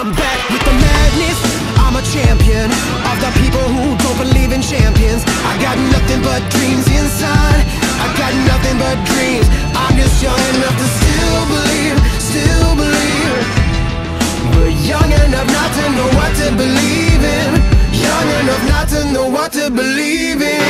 I'm back with the madness. I'm a champion of the people who don't believe in champions. I got nothing but dreams inside. I got nothing but dreams. I'm just young enough to still believe, still believe. But young enough not to know what to believe in. Young enough not to know what to believe in.